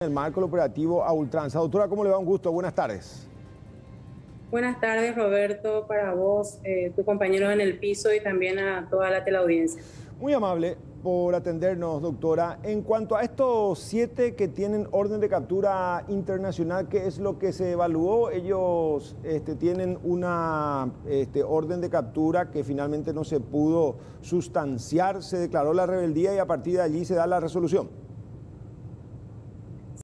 el marco del operativo a ultranza. Doctora, ¿cómo le va? Un gusto, buenas tardes. Buenas tardes, Roberto, para vos, tus compañeros en el piso y también a toda la teleaudiencia. Muy amable por atendernos, doctora. En cuanto a estos 7 que tienen orden de captura internacional, ¿qué es lo que se evaluó? Ellos tienen una orden de captura que finalmente no se pudo sustanciar, se declaró la rebeldía y a partir de allí se da la resolución.